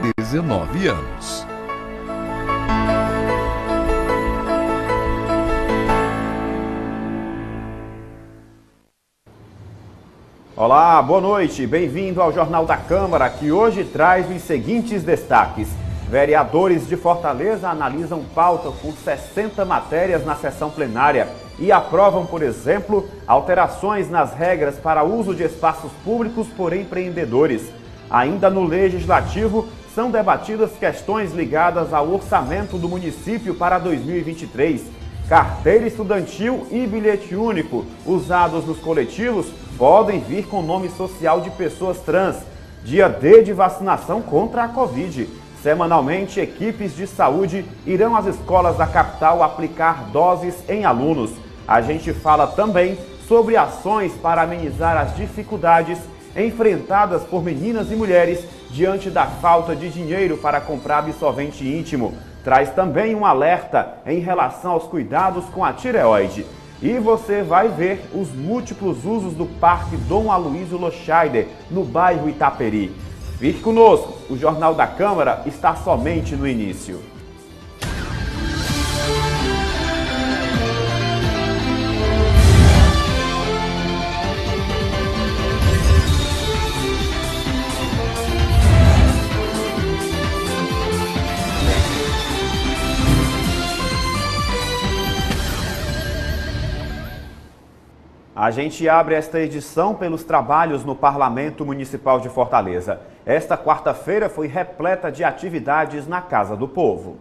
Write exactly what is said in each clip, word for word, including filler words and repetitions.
dezenove anos. Olá, boa noite. Bem-vindo ao Jornal da Câmara, que hoje traz os seguintes destaques. Vereadores de Fortaleza analisam pauta por sessenta matérias na sessão plenária e aprovam, por exemplo, alterações nas regras para uso de espaços públicos por empreendedores. Ainda no Legislativo, são debatidas questões ligadas ao orçamento do município para dois mil e vinte e três. Carteira estudantil e bilhete único usados nos coletivos podem vir com nome social de pessoas trans. Dia D de vacinação contra a Covid. Semanalmente, equipes de saúde irão às escolas da capital aplicar doses em alunos. A gente fala também sobre ações para amenizar as dificuldades enfrentadas por meninas e mulheres diante da falta de dinheiro para comprar absorvente íntimo. Traz também um alerta em relação aos cuidados com a tireoide. E você vai ver os múltiplos usos do Parque Dom Aloysio Loscheider, no bairro Itaperi. Fique conosco, o Jornal da Câmara está somente no início. A gente abre esta edição pelos trabalhos no Parlamento Municipal de Fortaleza. Esta quarta-feira foi repleta de atividades na Casa do Povo.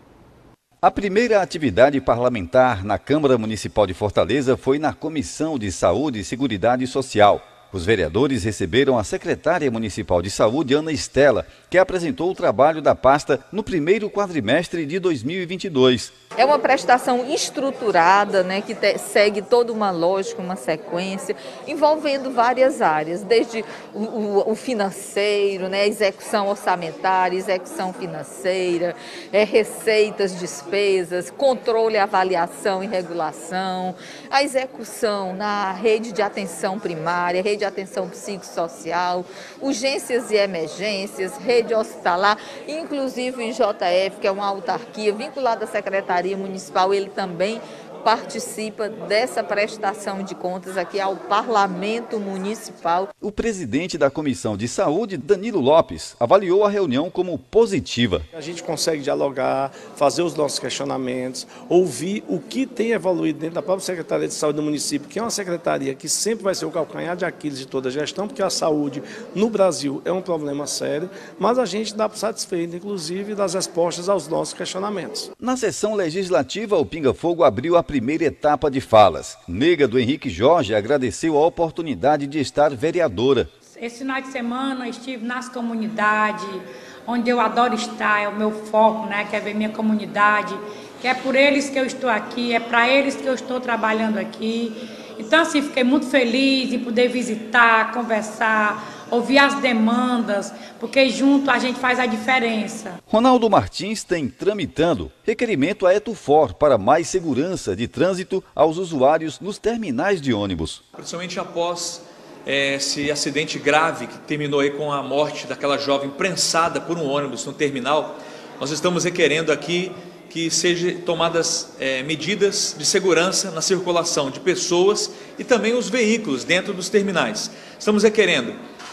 A primeira atividade parlamentar na Câmara Municipal de Fortaleza foi na Comissão de Saúde e Seguridade Social. Os vereadores receberam a secretária municipal de saúde, Ana Estela, que apresentou o trabalho da pasta no primeiro quadrimestre de dois mil e vinte e dois. É uma prestação estruturada, né, que te, segue toda uma lógica, uma sequência, envolvendo várias áreas, desde o, o, o financeiro, né, execução orçamentária, execução financeira, é, receitas, despesas, controle, avaliação e regulação, a execução na rede de atenção primária, rede de atenção psicossocial, urgências e emergências, rede hospitalar, inclusive o I J F, que é uma autarquia vinculada à Secretaria Municipal, ele também participa dessa prestação de contas aqui ao Parlamento Municipal. O presidente da Comissão de Saúde, Danilo Lopes, avaliou a reunião como positiva. A gente consegue dialogar, fazer os nossos questionamentos, ouvir o que tem evoluído dentro da própria Secretaria de Saúde do município, que é uma secretaria que sempre vai ser o calcanhar de Aquiles de toda a gestão, porque a saúde no Brasil é um problema sério, mas a gente dá por satisfeito, inclusive, das respostas aos nossos questionamentos. Na sessão legislativa, o Pinga Fogo abriu a primeira etapa de falas. Nega do Henrique Jorge agradeceu a oportunidade de estar vereadora. Esse final de semana estive nas comunidades, onde eu adoro estar, é o meu foco, né, que é ver minha comunidade, que é por eles que eu estou aqui, é para eles que eu estou trabalhando aqui. Então, assim, fiquei muito feliz em poder visitar, conversar, ouvir as demandas, porque junto a gente faz a diferença. Ronaldo Martins tem tramitando requerimento à Etufor para mais segurança de trânsito aos usuários nos terminais de ônibus. Principalmente após é, esse acidente grave que terminou aí com a morte daquela jovem prensada por um ônibus no terminal, nós estamos requerendo aqui que sejam tomadas é, medidas de segurança na circulação de pessoas e também os veículos dentro dos terminais. Estamos requerendo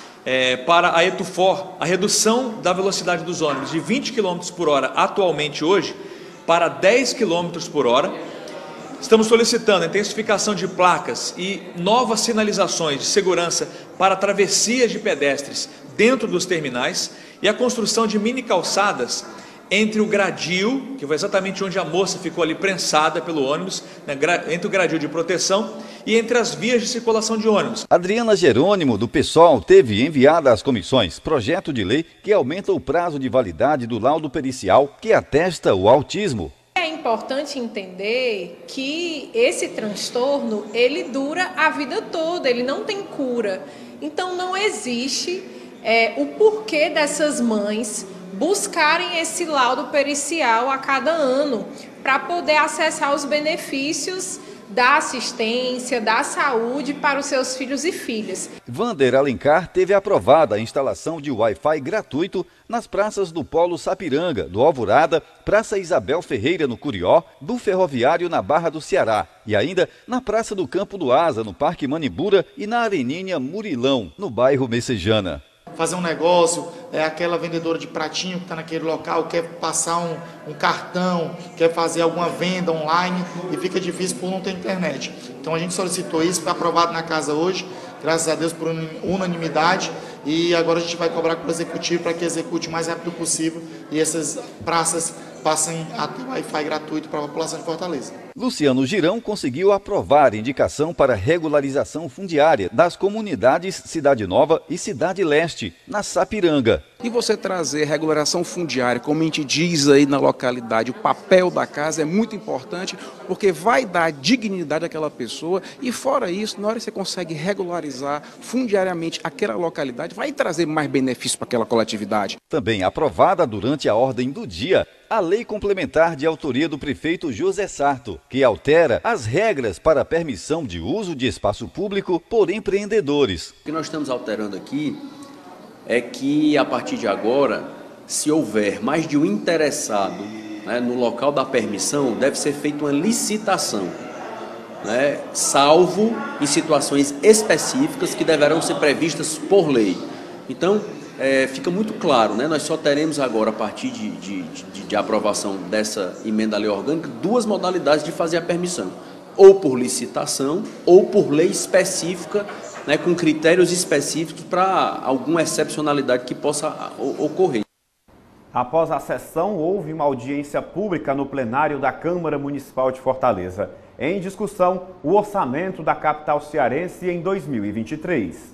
É, para a Etufor, a redução da velocidade dos ônibus de vinte quilômetros por hora atualmente hoje para dez quilômetros por hora. Estamos solicitando a intensificação de placas e novas sinalizações de segurança para travessias de pedestres dentro dos terminais e a construção de mini calçadas entre o gradil, que foi exatamente onde a moça ficou ali prensada pelo ônibus, né, entre o gradil de proteção e entre as vias de circulação de ônibus. Adriana Jerônimo, do PSOL, teve enviada às comissões projeto de lei que aumenta o prazo de validade do laudo pericial que atesta o autismo. É importante entender que esse transtorno, ele dura a vida toda, ele não tem cura. Então não existe é, o porquê dessas mães buscarem esse laudo pericial a cada ano para poder acessar os benefícios da assistência, da saúde para os seus filhos e filhas. Vander Alencar teve aprovada a instalação de Wi-Fi gratuito nas praças do Polo Sapiranga, do Alvorada, Praça Isabel Ferreira no Curió, do Ferroviário na Barra do Ceará e ainda na Praça do Campo do Asa, no Parque Manibura e na Areninha Murilão, no bairro Messejana. Fazer um negócio, é aquela vendedora de pratinho que está naquele local, quer passar um, um cartão, quer fazer alguma venda online e fica difícil por não ter internet. Então a gente solicitou isso, foi aprovado na casa hoje, graças a Deus por unanimidade, e agora a gente vai cobrar com o executivo para que execute o mais rápido possível e essas praças passem a ter Wi-Fi gratuito para a população de Fortaleza. Luciano Girão conseguiu aprovar indicação para regularização fundiária das comunidades Cidade Nova e Cidade Leste, na Sapiranga. E você trazer regularização fundiária, como a gente diz aí na localidade, o papel da casa é muito importante, porque vai dar dignidade àquela pessoa e fora isso, na hora que você consegue regularizar fundiariamente aquela localidade, vai trazer mais benefício para aquela coletividade. Também aprovada durante a ordem do dia, a lei complementar de autoria do prefeito José Sarto, que altera as regras para a permissão de uso de espaço público por empreendedores. O que nós estamos alterando aqui é que, a partir de agora, se houver mais de um interessado, né, no local da permissão, deve ser feita uma licitação, né, salvo em situações específicas que deverão ser previstas por lei. Então, é, fica muito claro, né, nós só teremos agora, a partir de, de, de, de aprovação dessa emenda à lei orgânica, duas modalidades de fazer a permissão, ou por licitação ou por lei específica, né, com critérios específicos para alguma excepcionalidade que possa ocorrer. Após a sessão, houve uma audiência pública no plenário da Câmara Municipal de Fortaleza. Em discussão, o orçamento da capital cearense em dois mil e vinte e três.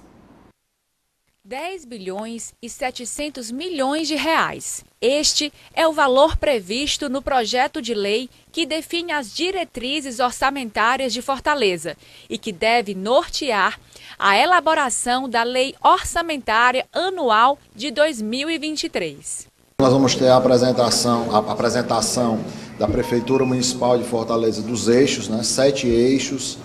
dez bilhões e setecentos milhões de reais. Este é o valor previsto no projeto de lei que define as diretrizes orçamentárias de Fortaleza e que deve nortear a elaboração da Lei Orçamentária Anual de dois mil e vinte e três. Nós vamos ter a apresentação, a apresentação da Prefeitura Municipal de Fortaleza dos eixos, né, sete eixos,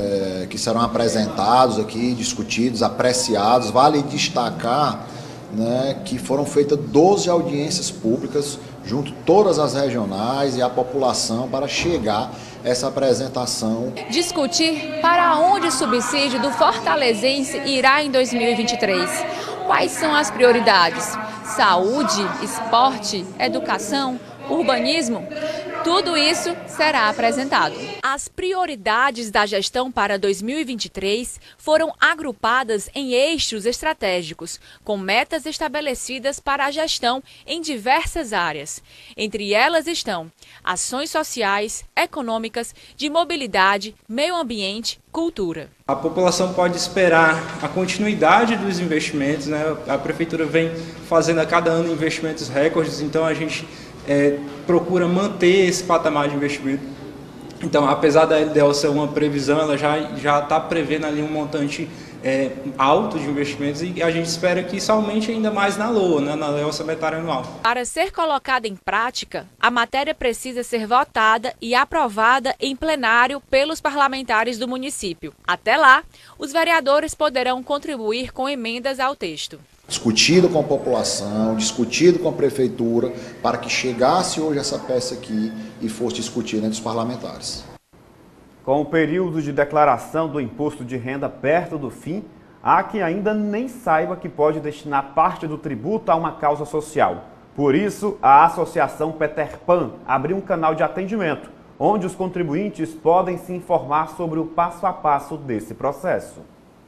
É, que serão apresentados aqui, discutidos, apreciados. Vale destacar, né, que foram feitas doze audiências públicas, junto todas as regionais e a população, para chegar a essa apresentação. Discutir para onde o subsídio do fortalezense irá em dois mil e vinte e três. Quais são as prioridades? Saúde, esporte, educação, urbanismo? Tudo isso será apresentado. As prioridades da gestão para dois mil e vinte e três foram agrupadas em eixos estratégicos, com metas estabelecidas para a gestão em diversas áreas. Entre elas estão ações sociais, econômicas, de mobilidade, meio ambiente, cultura. A população pode esperar a continuidade dos investimentos, né? A Prefeitura vem fazendo a cada ano investimentos recordes, então a gente É, procura manter esse patamar de investimento. Então, apesar da L D O ser uma previsão, ela já já está prevendo ali um montante é, alto de investimentos e a gente espera que isso aumente ainda mais na L O A, né, na Lei Orçamentária Anual. Para ser colocada em prática, a matéria precisa ser votada e aprovada em plenário pelos parlamentares do município. Até lá, os vereadores poderão contribuir com emendas ao texto. Discutido com a população, discutido com a prefeitura, para que chegasse hoje essa peça aqui e fosse discutida entre os parlamentares. Com o período de declaração do imposto de renda perto do fim, há quem ainda nem saiba que pode destinar parte do tributo a uma causa social. Por isso, a Associação Peter Pan abriu um canal de atendimento, onde os contribuintes podem se informar sobre o passo a passo desse processo.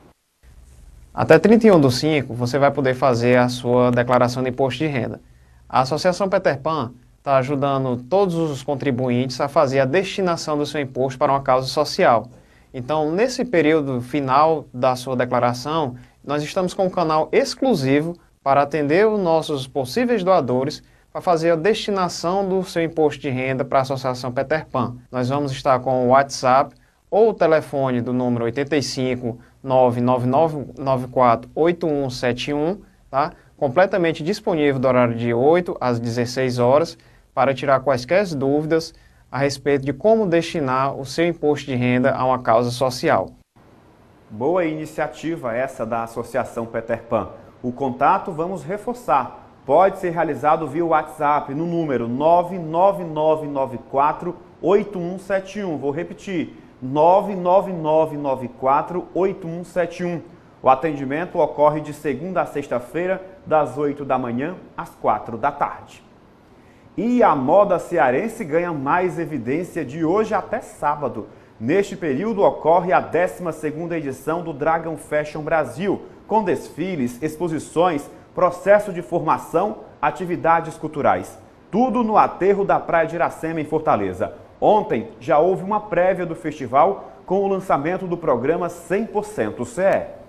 Até trinta e um do cinco, você vai poder fazer a sua declaração de imposto de renda. A Associação Peter Pan está ajudando todos os contribuintes a fazer a destinação do seu imposto para uma causa social. Então, nesse período final da sua declaração, nós estamos com um canal exclusivo para atender os nossos possíveis doadores para fazer a destinação do seu imposto de renda para a Associação Peter Pan. Nós vamos estar com o WhatsApp ou o telefone do número oitenta e cinco, nove nove nove nove quatro, oito um sete um, tá? Completamente disponível do horário de oito às dezesseis horas, para tirar quaisquer dúvidas a respeito de como destinar o seu imposto de renda a uma causa social. Boa iniciativa essa da Associação Peter Pan. O contato vamos reforçar. Pode ser realizado via WhatsApp no número nove nove nove nove quatro oito um sete um. Vou repetir, nove nove nove nove quatro oito um sete um. O atendimento ocorre de segunda a sexta-feira, das oito da manhã às quatro da tarde. E a moda cearense ganha mais evidência de hoje até sábado. Neste período ocorre a décima segunda edição do Dragon Fashion Brasil, com desfiles, exposições, processo de formação, atividades culturais. Tudo no aterro da Praia de Iracema, em Fortaleza. Ontem já houve uma prévia do festival com o lançamento do programa cem por cento C E.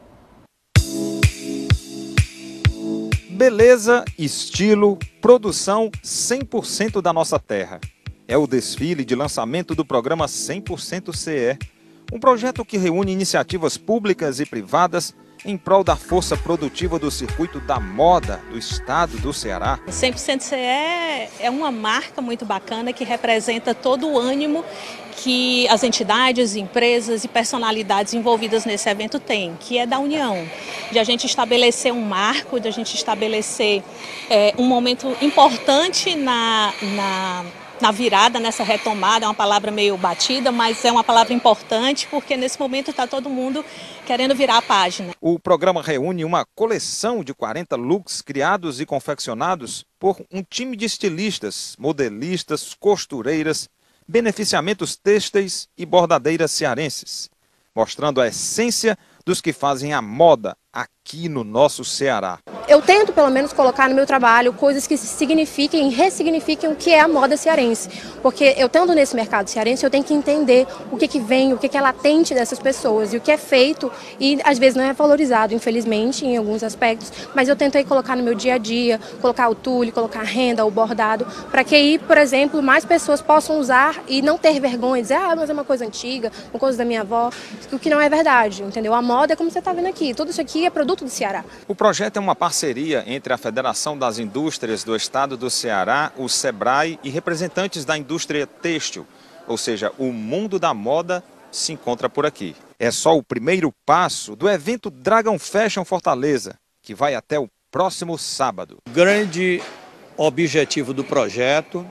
Beleza, estilo, produção cem por cento da nossa terra. É o desfile de lançamento do programa cem por cento C E, um projeto que reúne iniciativas públicas e privadas em prol da força produtiva do circuito da moda do estado do Ceará. cem por cento C E é uma marca muito bacana que representa todo o ânimo que as entidades, empresas e personalidades envolvidas nesse evento têm, que é da união, de a gente estabelecer um marco, de a gente estabelecer é, um momento importante na, na, na virada, nessa retomada. É uma palavra meio batida, mas é uma palavra importante porque nesse momento está todo mundo querendo virar a página. O programa reúne uma coleção de quarenta looks criados e confeccionados por um time de estilistas, modelistas, costureiras, beneficiamentos têxteis e bordadeiras cearenses, mostrando a essência dos que fazem a moda aqui no nosso Ceará. Eu tento, pelo menos, colocar no meu trabalho coisas que signifiquem e ressignifiquem o que é a moda cearense. Porque eu estando nesse mercado cearense, eu tenho que entender o que, que vem, o que, que é latente dessas pessoas e o que é feito e às vezes não é valorizado, infelizmente, em alguns aspectos, mas eu tento aí colocar no meu dia a dia, colocar o tule, colocar a renda, o bordado, para que aí, por exemplo, mais pessoas possam usar e não ter vergonha, dizer, ah, mas é uma coisa antiga, uma coisa da minha avó, o que não é verdade, entendeu? A moda é como você está vendo aqui, tudo isso aqui é produto do Ceará. O projeto é uma parceria entre a Federação das Indústrias do Estado do Ceará, o SEBRAE e representantes da indústria têxtil, ou seja, o mundo da moda se encontra por aqui. É só o primeiro passo do evento Dragon Fashion Fortaleza, que vai até o próximo sábado. O grande objetivo do projeto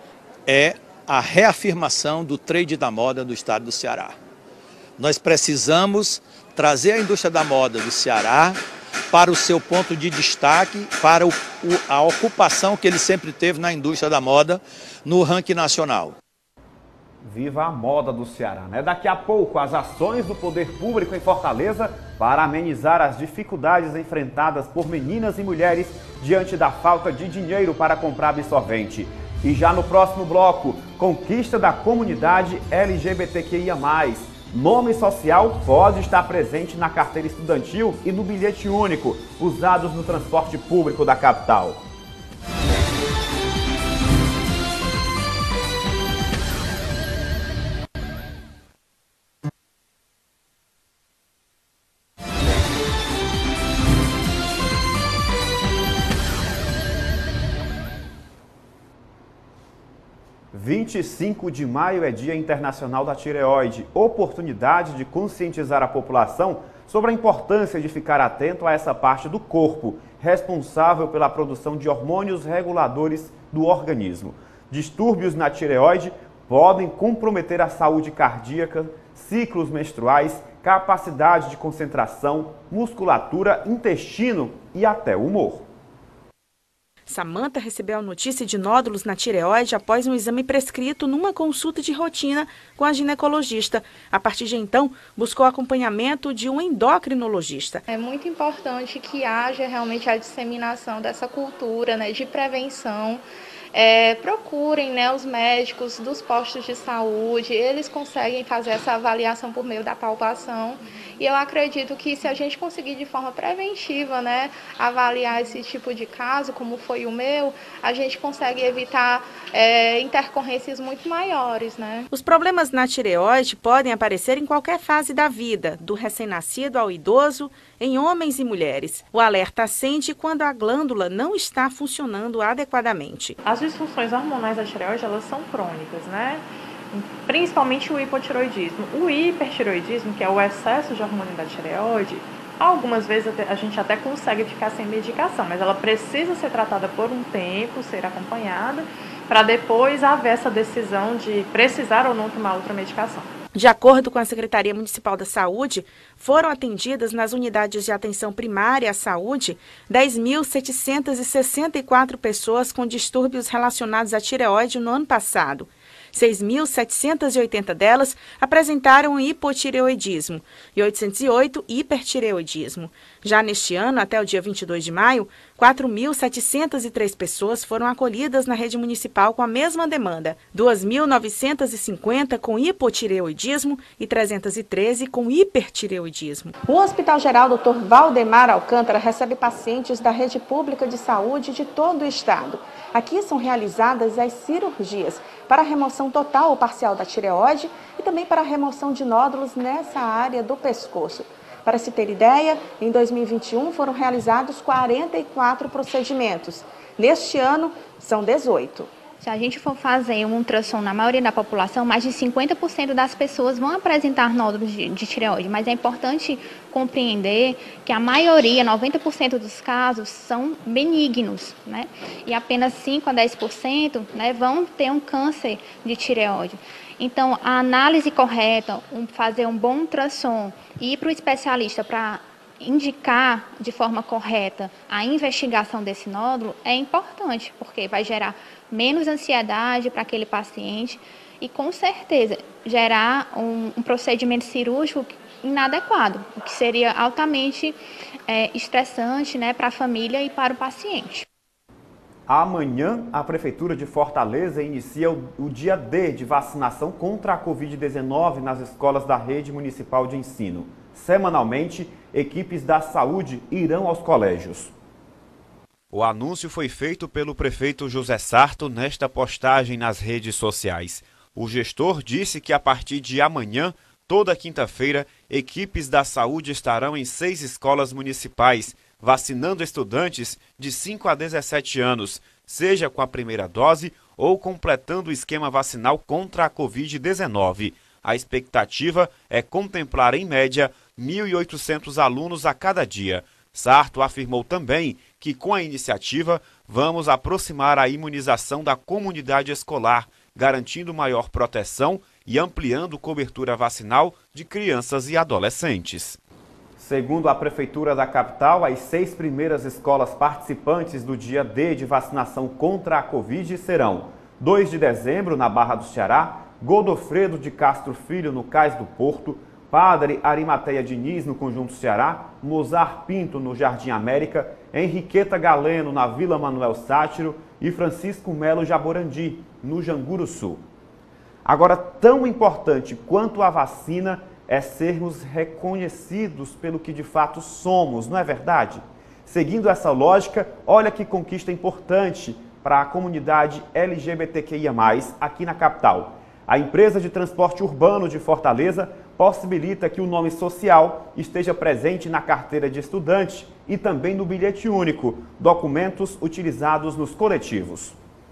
é a reafirmação do trade da moda do Estado do Ceará. Nós precisamos trazer a indústria da moda do Ceará para o seu ponto de destaque, para o, o, a ocupação que ele sempre teve na indústria da moda no ranking nacional. Viva a moda do Ceará, né? Daqui a pouco, as ações do poder público em Fortaleza para amenizar as dificuldades enfrentadas por meninas e mulheres diante da falta de dinheiro para comprar absorvente. E já no próximo bloco, conquista da comunidade L G B T Q I A mais. Nome social pode estar presente na carteira estudantil e no bilhete único, usados no transporte público da capital. vinte e cinco de maio é Dia Internacional da Tireoide, oportunidade de conscientizar a população sobre a importância de ficar atento a essa parte do corpo, responsável pela produção de hormônios reguladores do organismo. Distúrbios na tireoide podem comprometer a saúde cardíaca, ciclos menstruais, capacidade de concentração, musculatura, intestino e até o humor. Samantha recebeu a notícia de nódulos na tireoide após um exame prescrito numa consulta de rotina com a ginecologista. A partir de então, buscou acompanhamento de um endocrinologista. É muito importante que haja realmente a disseminação dessa cultura, né, de prevenção. É, procurem, né, os médicos dos postos de saúde, eles conseguem fazer essa avaliação por meio da palpação. E eu acredito que se a gente conseguir de forma preventiva, né, avaliar esse tipo de caso, como foi o meu, a gente consegue evitar é, intercorrências muito maiores, né? Os problemas na tireoide podem aparecer em qualquer fase da vida, do recém-nascido ao idoso, em homens e mulheres. O alerta acende quando a glândula não está funcionando adequadamente. As disfunções hormonais da tireoide, elas são crônicas, né? principalmente o hipotireoidismo. O hipertireoidismo, que é o excesso de hormônio da tireoide, algumas vezes a gente até consegue ficar sem medicação, mas ela precisa ser tratada por um tempo, ser acompanhada, para depois haver essa decisão de precisar ou não tomar outra medicação. De acordo com a Secretaria Municipal da Saúde, foram atendidas nas unidades de atenção primária à saúde dez mil setecentas e sessenta e quatro pessoas com distúrbios relacionados à tireoide no ano passado. seis mil setecentas e oitenta delas apresentaram hipotireoidismo e oitocentos e oito hipertireoidismo. Já neste ano, até o dia vinte e dois de maio, quatro mil setecentas e três pessoas foram acolhidas na rede municipal com a mesma demanda, duas mil novecentas e cinquenta com hipotireoidismo e trezentas e treze com hipertireoidismo. O Hospital Geral doutor Valdemar Alcântara recebe pacientes da rede pública de saúde de todo o estado. Aqui são realizadas as cirurgias para a remoção total ou parcial da tireoide e também para a remoção de nódulos nessa área do pescoço. Para se ter ideia, em dois mil e vinte e um foram realizados quarenta e quatro procedimentos. Neste ano, são dezoito. Se a gente for fazer um ultrassom na maioria da população, mais de cinquenta por cento das pessoas vão apresentar nódulos de, de tireoide, mas é importante compreender que a maioria, noventa por cento dos casos, são benignos, né? E apenas cinco a dez por cento, né, vão ter um câncer de tireoide. Então, a análise correta, um, fazer um bom ultrassom e ir para o especialista para indicar de forma correta a investigação desse nódulo é importante, porque vai gerar menos ansiedade para aquele paciente e, com certeza, gerar um, um procedimento cirúrgico inadequado, o que seria altamente é, estressante, né, para a família e para o paciente. Amanhã, a Prefeitura de Fortaleza inicia o, o dia D de vacinação contra a covid dezenove nas escolas da rede municipal de ensino. Semanalmente, equipes da saúde irão aos colégios. O anúncio foi feito pelo prefeito José Sarto nesta postagem nas redes sociais. O gestor disse que a partir de amanhã, toda quinta-feira, equipes da saúde estarão em seis escolas municipais, vacinando estudantes de cinco a dezessete anos, seja com a primeira dose ou completando o esquema vacinal contra a covid dezenove. A expectativa é contemplar, em média, mil e oitocentos alunos a cada dia. Sarto afirmou também que, com a iniciativa, vamos aproximar a imunização da comunidade escolar, garantindo maior proteção e ampliando cobertura vacinal de crianças e adolescentes. Segundo a Prefeitura da capital, as seis primeiras escolas participantes do dia D de vacinação contra a Covid serão dois de dezembro, na Barra do Ceará, Godofredo de Castro Filho, no Cais do Porto, Padre Arimateia Diniz, no Conjunto Ceará, Mozart Pinto, no Jardim América, Henriqueta Galeno, na Vila Manuel Sátiro e Francisco Melo Jaborandi, no Janguru Sul. Agora, tão importante quanto a vacina é sermos reconhecidos pelo que de fato somos, não é verdade? Seguindo essa lógica, olha que conquista importante para a comunidade L G B T Q I A mais, aqui na capital. A empresa de transporte urbano de Fortaleza possibilita que o nome social esteja presente na carteira de estudante e também no bilhete único, documentos utilizados nos coletivos.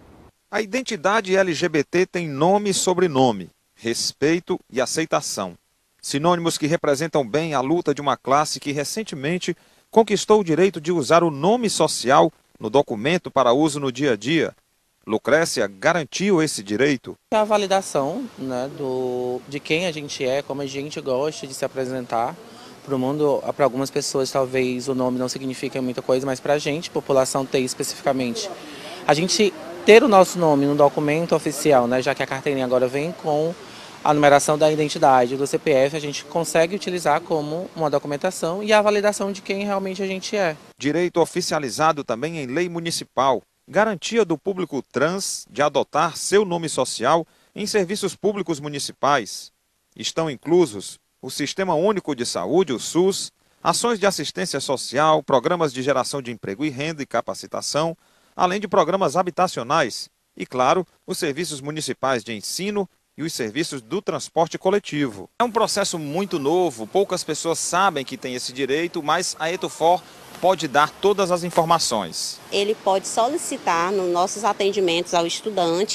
A identidade L G B T tem nome e sobrenome, respeito e aceitação. Sinônimos que representam bem a luta de uma classe que recentemente conquistou o direito de usar o nome social no documento para uso no dia a dia. Lucrécia garantiu esse direito. A validação, né, do, de quem a gente é, como a gente gosta de se apresentar para o mundo. Para algumas pessoas talvez o nome não signifique muita coisa, mas para a gente, população T especificamente, a gente ter o nosso nome no documento oficial, né, já que a carteirinha agora vem com a numeração da identidade do C P F, a gente consegue utilizar como uma documentação e a validação de quem realmente a gente é. Direito oficializado também em lei municipal. Garantia do público trans de adotar seu nome social em serviços públicos municipais. Estão inclusos o Sistema Único de Saúde, o SUS, ações de assistência social, programas de geração de emprego e renda e capacitação, além de programas habitacionais e, claro, os serviços municipais de ensino e os serviços do transporte coletivo. É um processo muito novo, poucas pessoas sabem que tem esse direito, mas a Etufor pode dar todas as informações. Ele pode solicitar nos nossos atendimentos ao estudante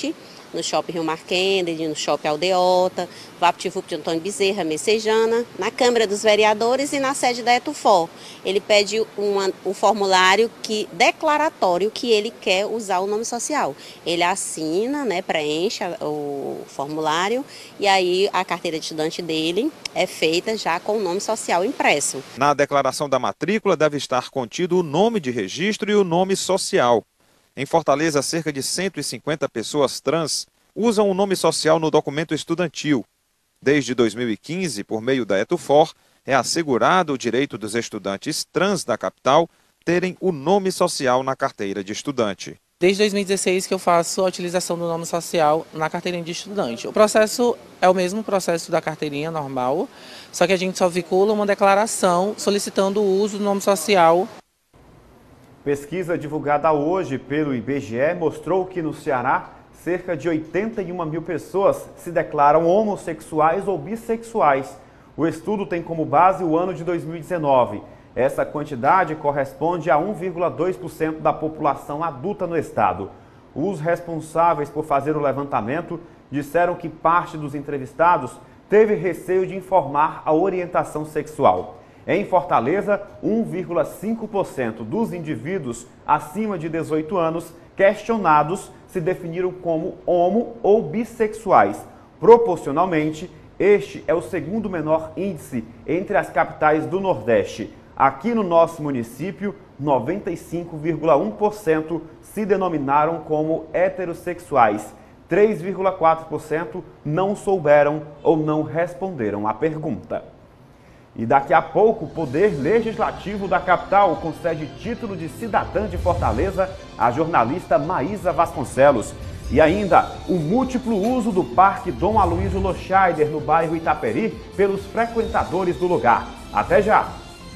no Shopping Rio Mar Kennedy, no Shopping Aldeota, VaptVup de Antônio Bezerra, Messejana, na Câmara dos Vereadores e na sede da Etufor. Ele pede uma, um formulário que, declaratório que ele quer usar o nome social. Ele assina, né, preenche o formulário e aí a carteira de estudante dele é feita já com o nome social impresso. Na declaração da matrícula deve estar contido o nome de registro e o nome social. Em Fortaleza, cerca de cento e cinquenta pessoas trans usam o nome social no documento estudantil. Desde dois mil e quinze, por meio da Etufor, é assegurado o direito dos estudantes trans da capital terem o nome social na carteira de estudante. Desde dois mil e dezesseis que eu faço a utilização do nome social na carteirinha de estudante. O processo é o mesmo processo da carteirinha normal, só que a gente só vincula uma declaração solicitando o uso do nome social. Pesquisa divulgada hoje pelo I B G E mostrou que no Ceará, cerca de oitenta e uma mil pessoas se declaram homossexuais ou bissexuais. O estudo tem como base o ano de dois mil e dezenove. Essa quantidade corresponde a um vírgula dois por cento da população adulta no estado. Os responsáveis por fazer o levantamento disseram que parte dos entrevistados teve receio de informar a orientação sexual. Em Fortaleza, um vírgula cinco por cento dos indivíduos acima de dezoito anos questionados se definiram como homo ou bissexuais. Proporcionalmente, este é o segundo menor índice entre as capitais do Nordeste. Aqui no nosso município, noventa e cinco vírgula um por cento se denominaram como heterossexuais. três vírgula quatro por cento não souberam ou não responderam à pergunta. E daqui a pouco, o Poder Legislativo da capital concede título de cidadã de Fortaleza à jornalista Maísa Vasconcelos. E ainda, o múltiplo uso do Parque Dom Aloysio Loscheider, no bairro Itaperi, pelos frequentadores do lugar. Até já!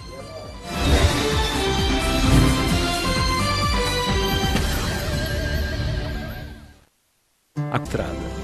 Atrada.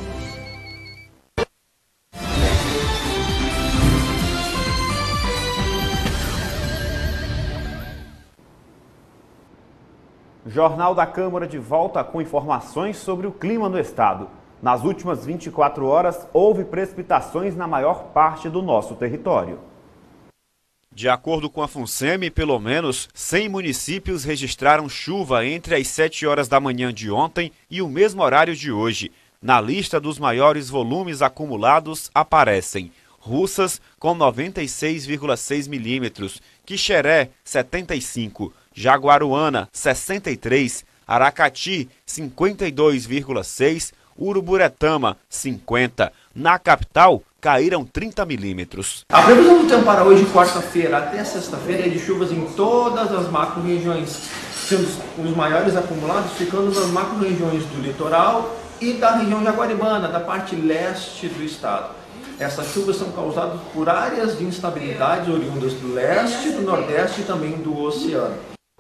Jornal da Câmara de volta com informações sobre o clima no estado. Nas últimas vinte e quatro horas, houve precipitações na maior parte do nosso território. De acordo com a FUNSEMI, pelo menos cem municípios registraram chuva entre as sete horas da manhã de ontem e o mesmo horário de hoje. Na lista dos maiores volumes acumulados aparecem Russas com noventa e seis vírgula seis milímetros, Quixeré setenta e cinco, Jaguaruana sessenta e três, Aracati cinquenta e dois vírgula seis, Uruburetama cinquenta. Na capital caíram trinta milímetros. A previsão do tempo para hoje, quarta-feira até sexta-feira, é de chuvas em todas as macro-regiões, sendo os maiores acumulados ficando nas macro-regiões do litoral e da região jaguaribana, da parte leste do estado. Essas chuvas são causadas por áreas de instabilidade oriundas do leste, do nordeste e também do oceano.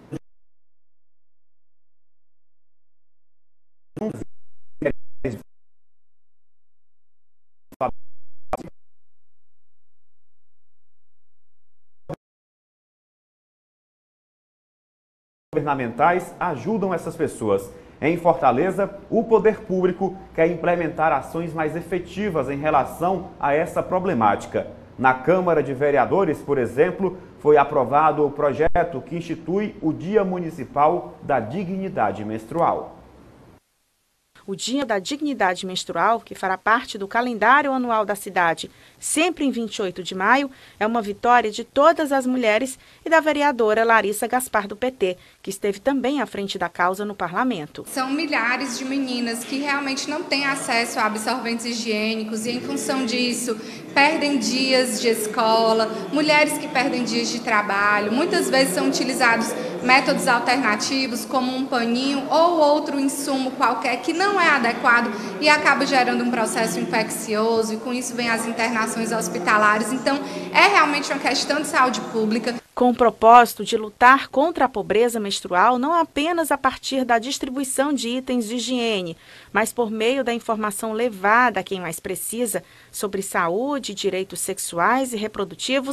Governamentais ajudam essas pessoas. Em Fortaleza, o poder público quer implementar ações mais efetivas em relação a essa problemática. Na Câmara de Vereadores, por exemplo, foi aprovado o projeto que institui o Dia Municipal da Dignidade Menstrual. O Dia da Dignidade Menstrual, que fará parte do calendário anual da cidade, sempre em vinte e oito de maio, é uma vitória de todas as mulheres e da vereadora Larissa Gaspar do P T, que esteve também à frente da causa no parlamento. São milhares de meninas que realmente não têm acesso a absorventes higiênicos e, em função disso, perdem dias de escola, mulheres que perdem dias de trabalho, muitas vezes são utilizados métodos alternativos como um paninho ou outro insumo qualquer que não é adequado e acaba gerando um processo infeccioso e com isso vem as internações hospitalares. Então é realmente uma questão de saúde pública. Com o propósito de lutar contra a pobreza menstrual, não apenas a partir da distribuição de itens de higiene, mas por meio da informação levada a quem mais precisa sobre saúde e direitos sexuais e reprodutivos,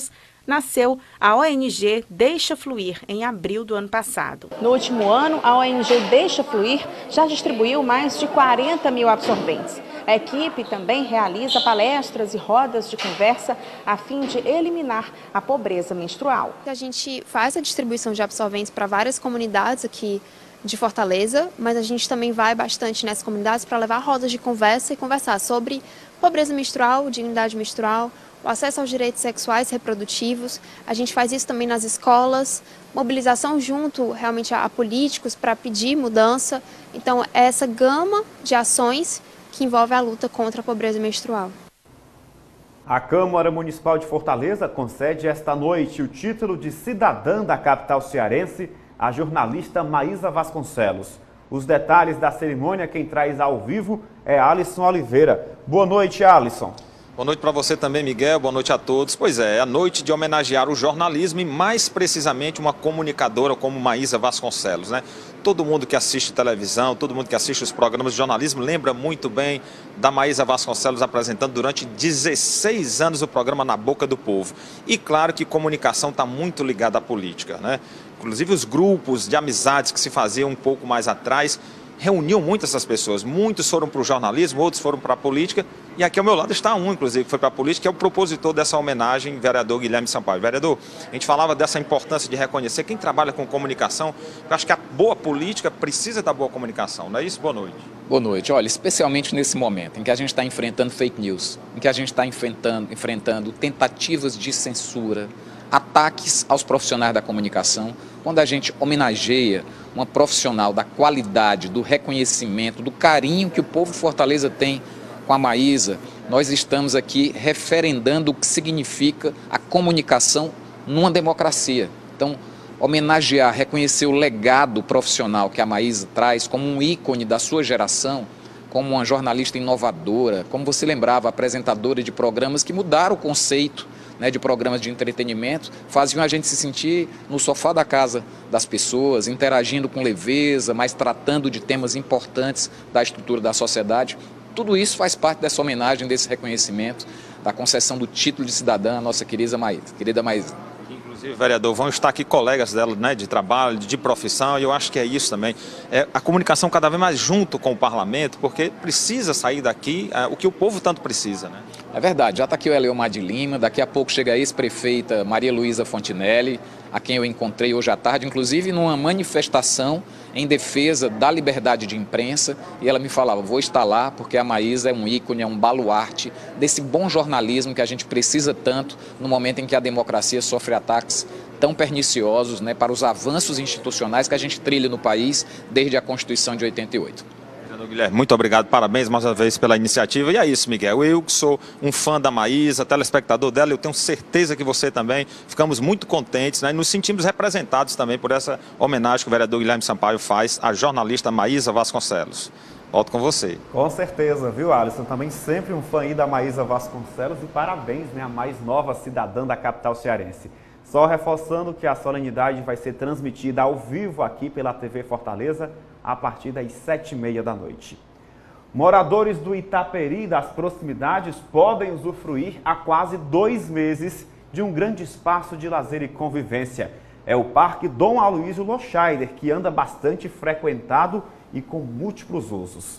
nasceu a O N G Deixa Fluir, em abril do ano passado. No último ano, a O N G Deixa Fluir já distribuiu mais de quarenta mil absorventes. A equipe também realiza palestras e rodas de conversa a fim de eliminar a pobreza menstrual. A gente faz a distribuição de absorventes para várias comunidades aqui de Fortaleza, mas a gente também vai bastante nessas comunidades para levar rodas de conversa e conversar sobre pobreza menstrual, dignidade menstrual, o acesso aos direitos sexuais e reprodutivos. A gente faz isso também nas escolas, mobilização junto realmente a políticos para pedir mudança. Então, é essa gama de ações que envolve a luta contra a pobreza menstrual. A Câmara Municipal de Fortaleza concede esta noite o título de cidadã da capital cearense à jornalista Maísa Vasconcelos. Os detalhes da cerimônia quem traz ao vivo é Alisson Oliveira. Boa noite, Alisson. Boa noite para você também, Miguel. Boa noite a todos. Pois é, é a noite de homenagear o jornalismo e mais precisamente uma comunicadora como Maísa Vasconcelos, né? Todo mundo que assiste televisão, todo mundo que assiste os programas de jornalismo lembra muito bem da Maísa Vasconcelos apresentando durante dezesseis anos o programa Na Boca do Povo. E claro que comunicação está muito ligada à política, né? Inclusive os grupos de amizades que se faziam um pouco mais atrás reuniam muitas essas pessoas. Muitos foram para o jornalismo, outros foram para a política. E aqui ao meu lado está um, inclusive, que foi para a política, que é o propositor dessa homenagem, vereador Guilherme Sampaio. Vereador, a gente falava dessa importância de reconhecer quem trabalha com comunicação. Eu acho que a boa política precisa da boa comunicação, não é isso? Boa noite. Boa noite. Olha, especialmente nesse momento em que a gente está enfrentando fake news, em que a gente está enfrentando, enfrentando tentativas de censura, ataques aos profissionais da comunicação, quando a gente homenageia uma profissional da qualidade, do reconhecimento, do carinho que o povo de Fortaleza tem com a Maísa, nós estamos aqui referendando o que significa a comunicação numa democracia. Então, homenagear, reconhecer o legado profissional que a Maísa traz como um ícone da sua geração, como uma jornalista inovadora, como você lembrava, apresentadora de programas que mudaram o conceito, né, de programas de entretenimento, faziam a gente se sentir no sofá da casa das pessoas, interagindo com leveza, mas tratando de temas importantes da estrutura da sociedade. Tudo isso faz parte dessa homenagem, desse reconhecimento, da concessão do título de cidadã à nossa querida Maísa. Querida Maísa. Inclusive, vereador, vão estar aqui colegas dela, né, de trabalho, de profissão, e eu acho que é isso também. É a comunicação cada vez mais junto com o parlamento, porque precisa sair daqui é, o que o povo tanto precisa, né? É verdade, já está aqui o Eleomar de Lima, daqui a pouco chega a ex-prefeita Maria Luísa Fontinelli, a quem eu encontrei hoje à tarde, inclusive numa manifestação em defesa da liberdade de imprensa, e ela me falava, vou estar lá porque a Maísa é um ícone, é um baluarte desse bom jornalismo que a gente precisa tanto no momento em que a democracia sofre ataques tão perniciosos, né, para os avanços institucionais que a gente trilha no país desde a Constituição de oitenta e oito. Guilherme, muito obrigado, parabéns mais uma vez pela iniciativa. E é isso, Miguel, eu que sou um fã da Maísa, telespectador dela, eu tenho certeza que você também, ficamos muito contentes, né? E nos sentimos representados também por essa homenagem que o vereador Guilherme Sampaio faz à jornalista Maísa Vasconcelos. Volto com você. Com certeza, viu, Alisson? Também sempre um fã aí da Maísa Vasconcelos e parabéns, né, a mais nova cidadã da capital cearense. Só reforçando que a solenidade vai ser transmitida ao vivo aqui pela T V Fortaleza a partir das sete e meia da noite. Moradores do Itaperi e das proximidades podem usufruir há quase dois meses de um grande espaço de lazer e convivência. É o Parque Dom Aloysio Loscheider, que anda bastante frequentado e com múltiplos usos.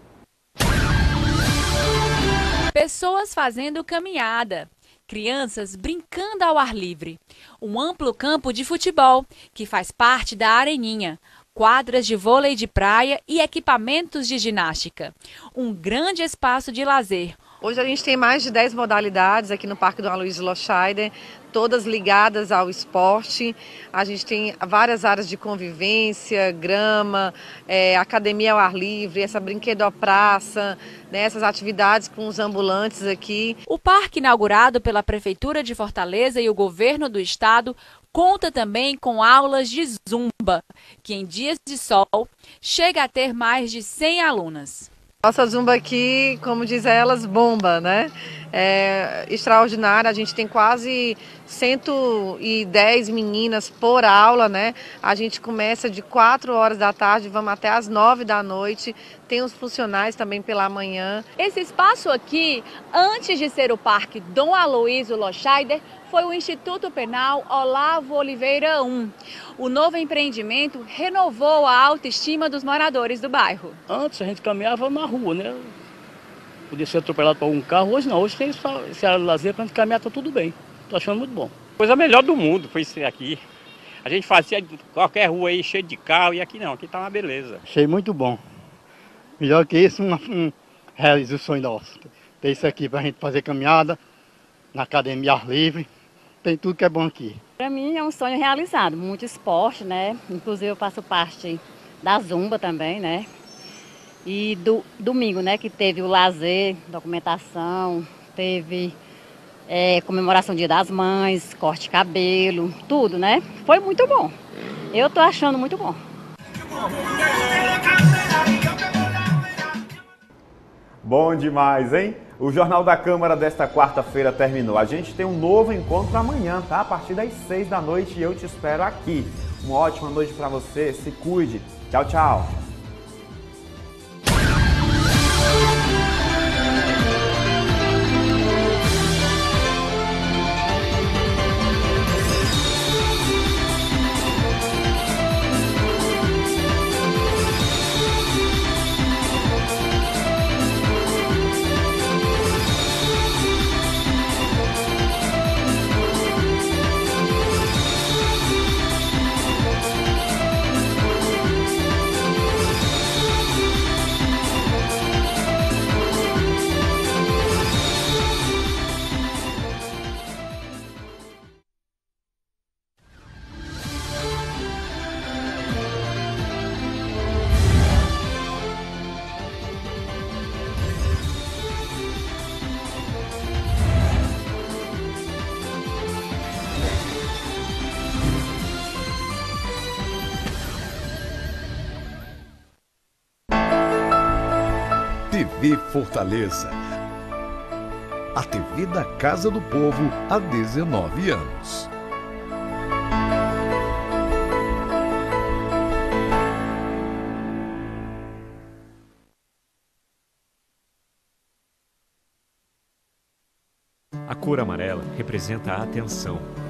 Pessoas fazendo caminhada. Crianças brincando ao ar livre, um amplo campo de futebol que faz parte da Areninha, quadras de vôlei de praia e equipamentos de ginástica. Um grande espaço de lazer. Hoje a gente tem mais de dez modalidades aqui no Parque Dom Aloysio Loscheider, todas ligadas ao esporte. A gente tem várias áreas de convivência, grama, é, academia ao ar livre, essa brinquedo à praça, né, essas atividades com os ambulantes aqui. O parque, inaugurado pela Prefeitura de Fortaleza e o Governo do Estado, conta também com aulas de zumba, que em dias de sol chega a ter mais de cem alunas. Nossa zumba aqui, como diz elas, bomba, né? é, extraordinária. A gente tem quase cento e dez meninas por aula, né? A gente começa de quatro horas da tarde, vamos até as nove da noite. Tem os funcionais também pela manhã. Esse espaço aqui, antes de ser o Parque Dom Aloysio Loscheider, foi o Instituto Penal Olavo Oliveira I. O novo empreendimento renovou a autoestima dos moradores do bairro. Antes a gente caminhava na rua, né? Podia ser atropelado por algum carro. Hoje não, hoje tem esse área de lazer, para a gente caminhar, tá tudo bem. Tô achando muito bom. Coisa melhor do mundo foi isso aqui. A gente fazia qualquer rua aí cheia de carro e aqui não, aqui tá uma beleza. Achei muito bom. Melhor que isso, um, um realiza o sonho nosso. Tem isso aqui para a gente fazer caminhada, na academia ar livre, tem tudo que é bom aqui. Para mim é um sonho realizado, muito esporte, né? Inclusive eu faço parte da Zumba também, né? E do domingo, né, que teve o lazer, documentação, teve é, comemoração do Dia das Mães, corte de cabelo, tudo, né? Foi muito bom. Eu tô achando muito bom. Bom demais, hein? O Jornal da Câmara desta quarta-feira terminou. A gente tem um novo encontro amanhã, tá? A partir das seis da noite e eu te espero aqui. Uma ótima noite para você, se cuide. Tchau, tchau. T V Fortaleza, a T V da Casa do Povo há dezenove anos. A cor amarela representa a atenção,